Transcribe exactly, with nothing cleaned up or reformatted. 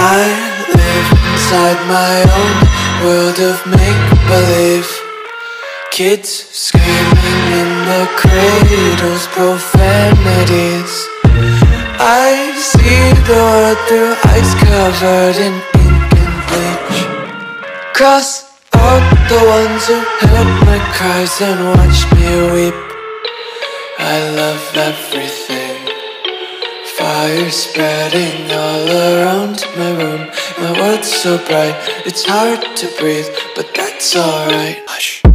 I live inside my own world of make-believe. Kids screaming in the cradles, profanities. I see the world through ice covered in ink and bleach. Cross out the ones who heard my cries and watched me weep. I love everything. Fire spreading all around my room. My world's so bright, it's hard to breathe, but that's alright. Hush.